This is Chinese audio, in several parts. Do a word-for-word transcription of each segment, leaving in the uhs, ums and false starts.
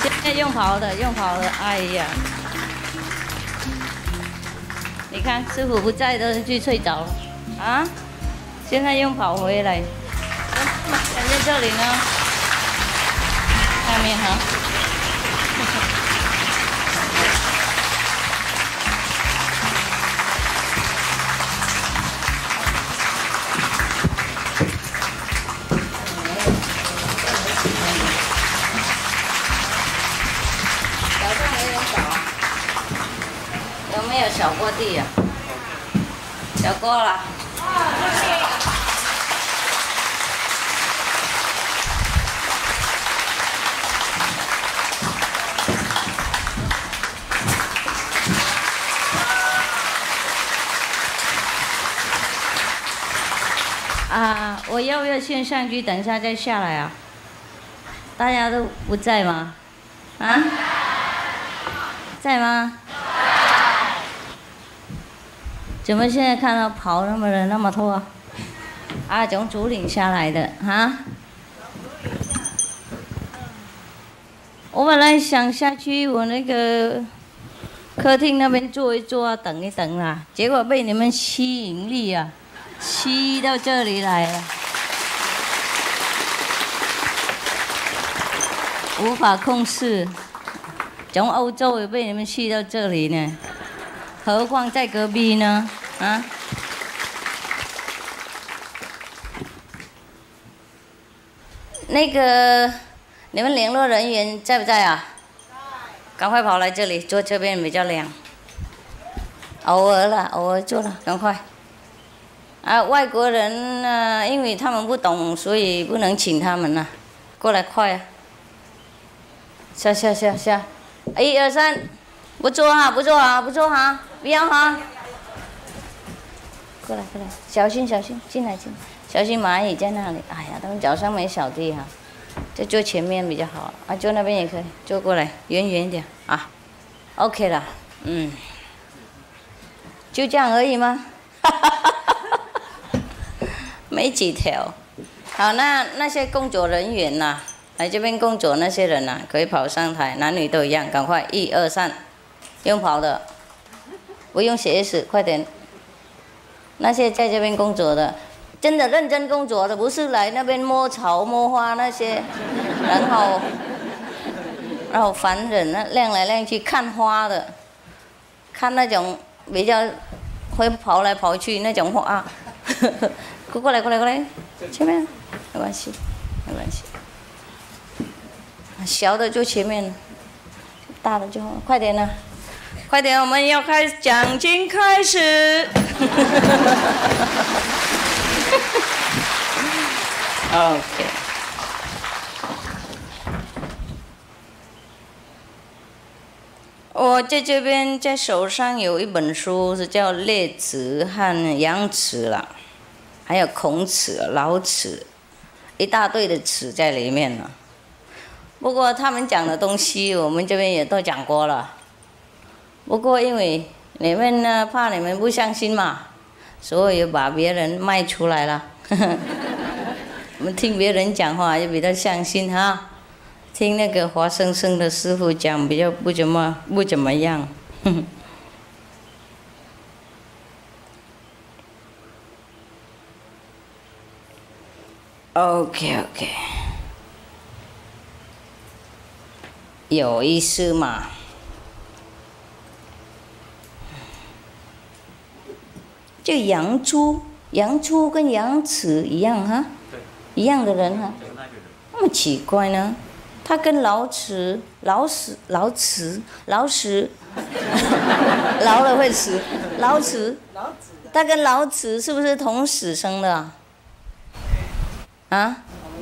现在用跑的，用跑的，哎呀！你看师傅不在的就睡着了啊！现在用跑回来，站在这里呢，下面哈。有没有小锅底呀、啊？小锅了。啊，我要不要先上去，等一下再下来啊？大家都不在吗？啊？在吗？怎么现在看到跑那么人那么多？啊，从竹岭下来的啊？我本来想下去我那个客厅那边坐一坐啊，等一等啦，结果被你们吸引力啊吸到这里来了，无法控制。从欧洲也被你们吸到这里呢。何况在隔壁呢？啊！那个，你们联络人员在不在啊？在。赶快跑来这里，坐这边比较凉。偶尔了，偶尔坐了，赶快。啊，外国人呢、呃，因为他们不懂，所以不能请他们了。过来，快啊！下下下下，一二三。不坐哈，不坐哈，不坐哈，不要哈。过来，过来，小心，小心，进来，进来，小心蚂蚁在那里。哎呀，他们脚上没扫地哈，就坐前面比较好啊，坐那边也可以，坐过来，远远一点啊。OK 了，嗯，就这样而已吗？没几条。好，那那些工作人员呐、啊，来这边工作那些人呐、啊，可以跑上台，男女都一样，赶快，一二三。用跑的，不用写 S， 快点。那些在这边工作的，真的认真工作的，不是来那边摸草摸花那些，然后，然后烦人啊，亮来亮去看花的，看那种比较会跑来跑去那种花，过过来过来过来，前面，没关系，没关系。小的就前面，大的就快点了。快点，我们要开讲经开始。OK。我在这边在手上有一本书，是叫《列子》和《杨子》啦，还有孔子、老子，一大堆的词在里面了。不过他们讲的东西，我们这边也都讲过了。不过因为你们呢怕你们不相信嘛，所以把别人卖出来了。我们听别人讲话就比较相信哈，听那个活生生的师傅讲比较不怎么不怎么样。OK OK， 有意思嘛？就杨朱，杨朱跟杨子一样哈，一样的人哈，那么奇怪呢？他跟老子、老死、老子、老死，老了会死，老子，他跟老子是不是同死生的啊？啊？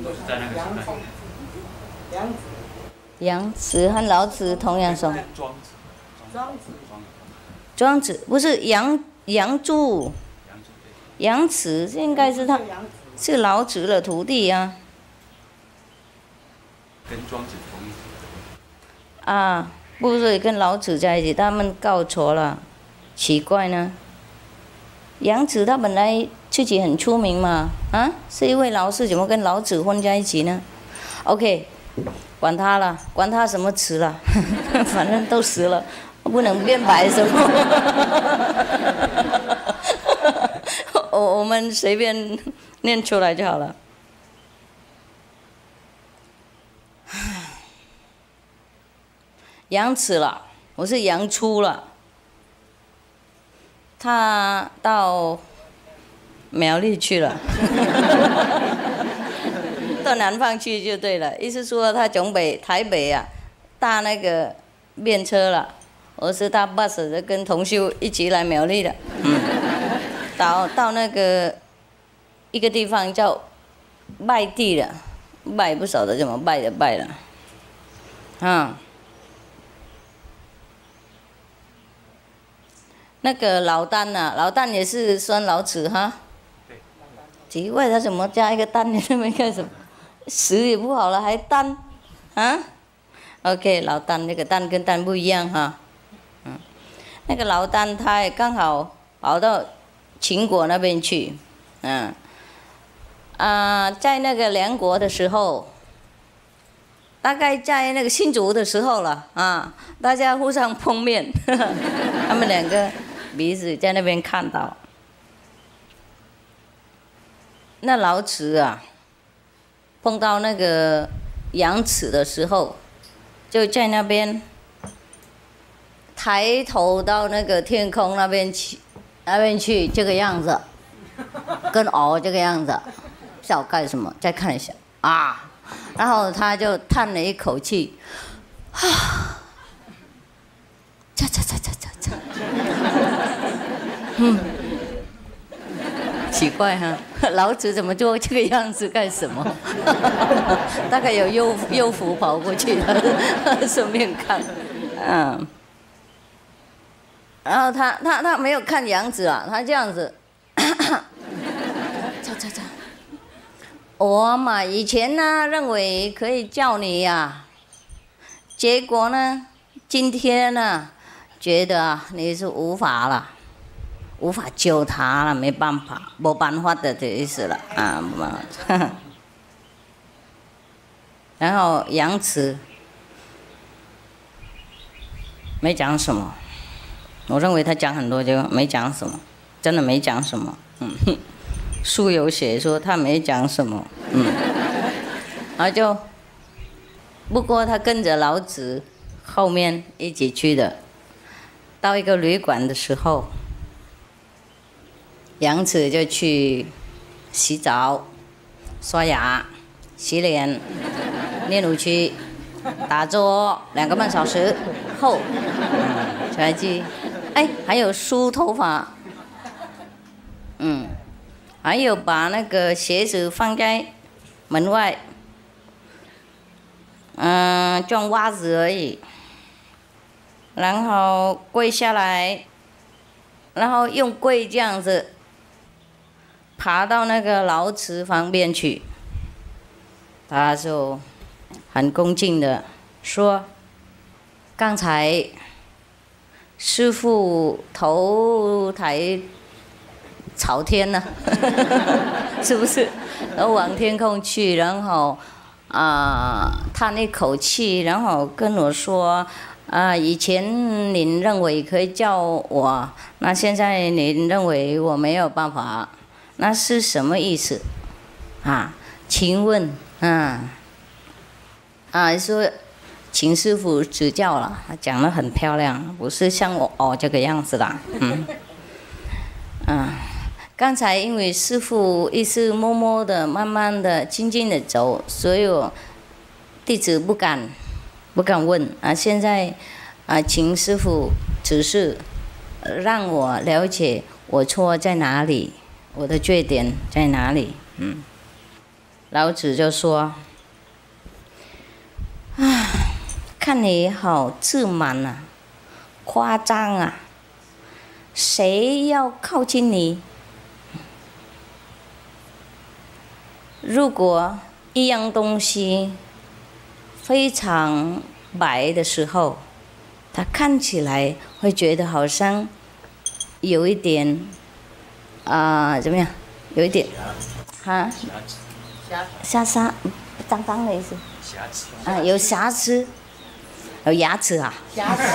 杨子和老子同样生。庄子。庄子不是杨。杨朱，杨子应该是他，是老子的徒弟啊。跟庄子同一起。啊，不是跟老子在一起，他们告错了，奇怪呢。杨子他本来自己很出名嘛，啊，是一位老师，怎么跟老子混在一起呢 ？OK， 管他了，管他什么词了，反正都死了，不能变白什么。我我们随便念出来就好了。阳迟了，我是阳初了。他到苗栗去了，到南方去就对了。意思说他从北台北啊，搭那个便车了，我是搭 bus 的，跟同修一起来苗栗的。嗯，到到那个一个地方叫拜地了，拜不晓得怎么拜的拜了，啊。那个老丹呐、啊，老丹也是酸老子哈。奇怪，他怎么加一个丹在那边干什么？死也不好了，还丹，啊 ？OK， 老丹那个丹跟丹不一样哈。嗯，那个老丹他也刚好跑到秦国那边去，嗯，啊，在那个梁国的时候，大概在那个新竹的时候了啊，大家互相碰面，呵呵他们两个。鼻子在那边看到，那老子啊，碰到那个杨子的时候，就在那边抬头到那个天空那边去，那边去这个样子，跟哦这个样子，叫我干什么？再看一下啊，然后他就叹了一口气，啊，擦擦擦擦擦擦。嗯，奇怪哈，老子怎么做这个样子干什么？大概有幼幼福跑过去了，顺便看，嗯。然后他他他没有看杨子啊，他这样子，擦擦擦。我嘛以前呢认为可以叫你呀、啊，结果呢今天呢觉得啊你是无法了。无法救他了，没办法，没办法的的意思了啊，没办法。然后杨慈没讲什么，我认为他讲很多就没讲什么，真的没讲什么。嗯，书有写说他没讲什么，嗯，然后就不过他跟着老子后面一起去的，到一个旅馆的时候。杨子就去洗澡、刷牙、洗脸、练武区、打坐两个半小时后，嗯，才去。哎，还有梳头发，嗯，还有把那个鞋子放在门外，嗯，装袜子而已。然后跪下来，然后用跪这样子。爬到那个老子旁边去，他就很恭敬的说：“刚才师父头抬朝天了，是不是？然后往天空去，然后啊、呃、叹一口气，然后跟我说。”啊，以前您认为可以叫我，那现在您认为我没有办法。那是什么意思？啊，请问，嗯，啊，说，请师傅指教了，他讲得很漂亮，不是像我哦这个样子的，嗯，嗯，刚才因为师傅一直默默的、慢慢的、静静的走，所以我弟子不敢，不敢问啊。现在啊，请师傅指示，让我了解我错在哪里。我的缺点在哪里？嗯，老子就说：“啊，看你好自满啊，夸张啊！谁要靠近你？如果一样东西非常白的时候，它看起来会觉得好像有一点。”啊、呃，怎么样？有一点，哈，沙沙， 脏脏的意思。 瑕疵。 啊，有瑕疵，有牙齿啊。 瑕疵。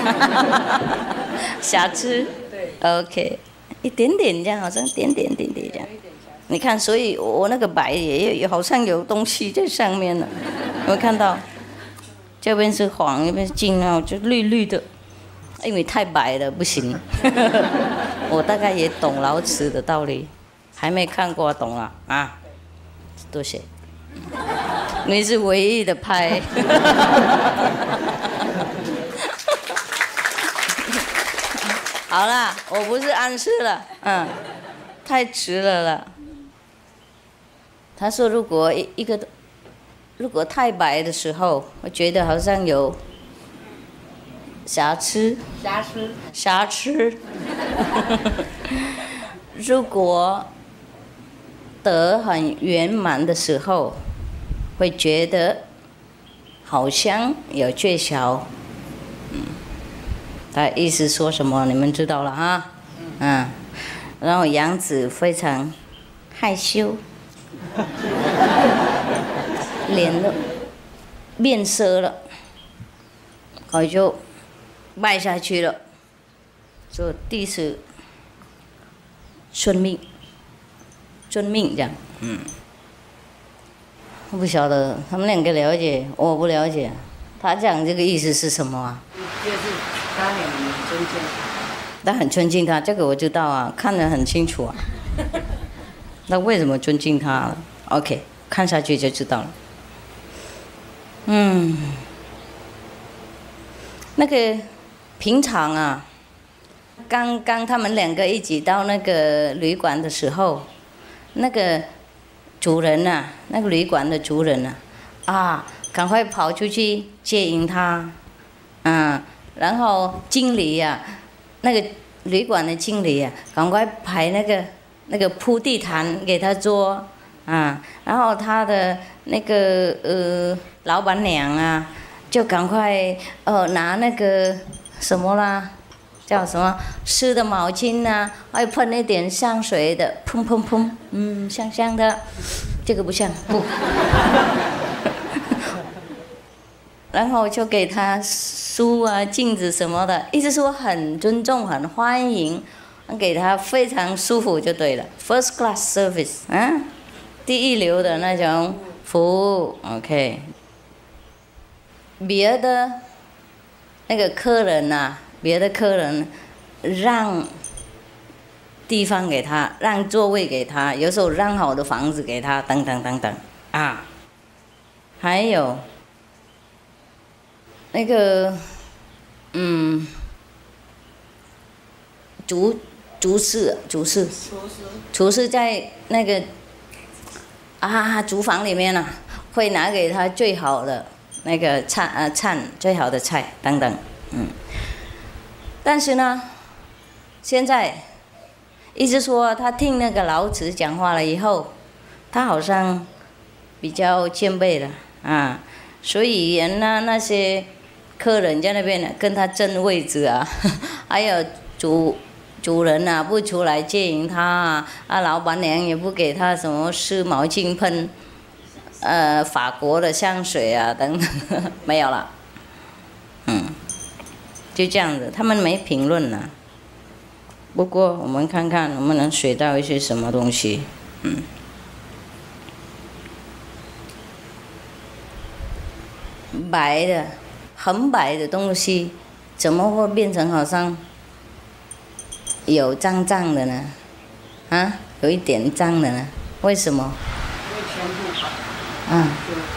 瑕疵。 对。 OK， 一点点这样，好像点点点点这样。你看，所以我那个白也也好像有东西在上面了，有没有看到？这边是黄，那边是金啊，就绿绿的，因为太白了不行。我大概也懂老子的道理，还没看过懂了啊？多谢。你是唯一的派。好啦，我不是暗示了，嗯，太迟了了。他说，如果一一个，如果太白的时候，我觉得好像有瑕疵。 瑕疵。 瑕疵。如果得很圆满的时候，会觉得好像有缺少。嗯，他意思说什么？你们知道了哈？嗯。然后杨子非常害羞。脸都变色了，我就拜下去了，说弟子遵命，遵命这样。嗯，我不晓得他们两个了解，我不了解。他讲这个意思是什么啊？ 就是他很尊敬他很尊敬他，这个我知道啊，看得很清楚啊。那为什么尊敬他了 ？OK， 看下去就知道了。嗯，那个平常啊，刚刚他们两个一起到那个旅馆的时候，那个主人呐、啊，那个旅馆的主人呐、啊，啊，赶快跑出去接应他，嗯，然后经理呀、啊，那个旅馆的经理呀、啊，赶快排那个。那个铺地毯给他做，啊，然后他的那个呃老板娘啊，就赶快呃拿那个什么啦，叫什么湿的毛巾啊，还喷一点香水的，砰砰砰，嗯，香香的，这个不像不，然后就给他书啊、镜子什么的，意思说很尊重、很欢迎。给他非常舒服就对了 ，first class service， 啊，第一流的那种服务 ，OK。别的那个客人呐、啊，别的客人让地方给他，让座位给他，有时候让好的房子给他，等等等等啊。还有那个，嗯，主。厨师，厨师，厨师在那个啊厨房里面啊，会拿给他最好的那个菜啊菜，最好的菜等等，嗯。但是呢，现在一直说他听那个老子讲话了以后，他好像比较谦卑了啊，所以人呢那些客人在那边呢跟他争位置啊，还有主。主人啊不出来接应他啊，啊老板娘也不给他什么湿毛巾喷，呃法国的香水啊等等，没有了，嗯，就这样子，他们没评论了。不过我们看看能不能学到一些什么东西，嗯。白的，很白的东西，怎么会变成好像？有脏脏的呢，啊，有一点脏的呢，为什么？ 因为全部白。 嗯。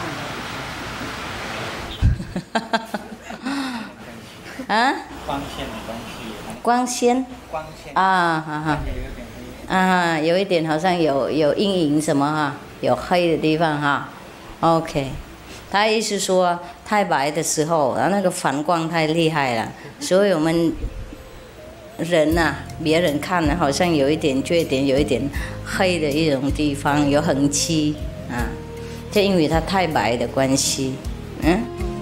啊？ 光线的东西。 光线。 光线。 啊，哈哈。啊，有一点好像有有阴影什么哈，有黑的地方哈。OK， 他意思说太白的时候，然后那个反光太厉害了，所以我们。人呐、啊，别人看呢，好像有一点缺点，有一点黑的一种地方，有痕迹啊，就因为它太白的关系，嗯。